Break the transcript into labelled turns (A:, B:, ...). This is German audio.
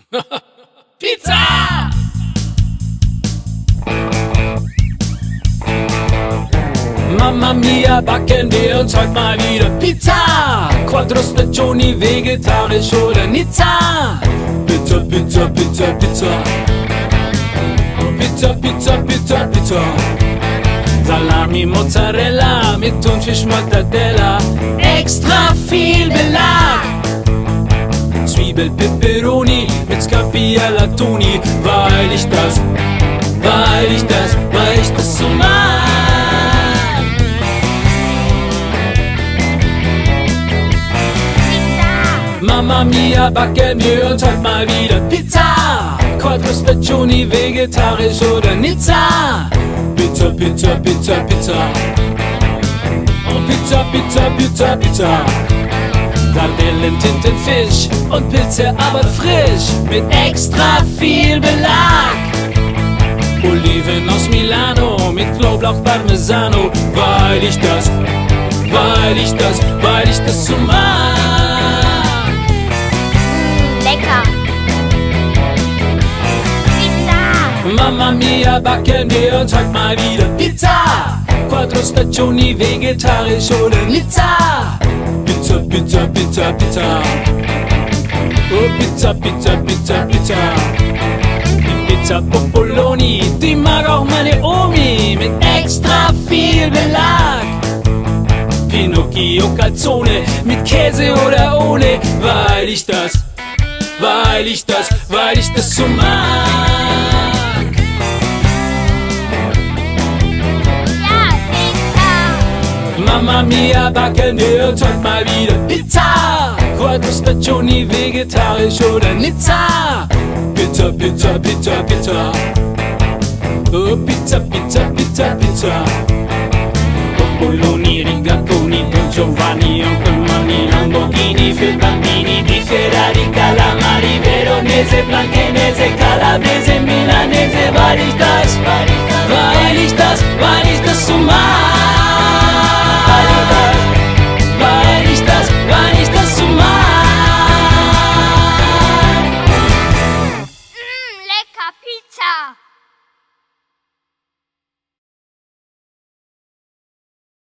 A: Pizza! Mamma mia, backen wir uns heute mal wieder Pizza! Quattro Stagioni, vegetarisch oder Nizza? Pizza, Pizza, Pizza, Pizza. Pizza, Pizza, Pizza, Pizza. Salami, Mozzarella mit Thunfisch, Mortadella. Extra viel Belag. Zwiebel, Peperoni mit Scapialatoni. Weil ich das so mag. Mamma mia, backen wir uns heute mal wieder Pizza! Quattro Stagioni, vegetarisch oder Nizza? Pizza, Pizza, Pizza, Pizza. Oh, Pizza, Pizza, Pizza, Pizza. Sardellen, Tintenfisch und Pilze, aber frisch mit extra viel Belag. Oliven aus Milano mit Knoblauch, Parmesano. Weil ich das so mag. Mamma mia, backen wir uns heute mal wieder Pizza! Quattro Stagioni, vegetarisch oder Nizza? Pizza, Pizza, Pizza, Pizza. Oh, Pizza, Pizza, Pizza, Pizza. Die Pizza Popoloni, die mag auch meine Omi mit extra viel Belag. Pinocchio Calzone mit Käse oder ohne, weil ich das so mag. Mamma mia, backen wir uns heute mal wieder Pizza! Quattro Stagioni, vegetarisch oder Nizza? Pizza, Pizza, Pizza, Pizza. Oh, Pizza, Pizza, Pizza, Pizza. Popoloni, rigatoni, Don Giovanni, Onkel Manni, Lamborghini für Bambini, di Ferrari, Calamari, Veronese, Blankenese, Calabrese, Milanese, weil ich das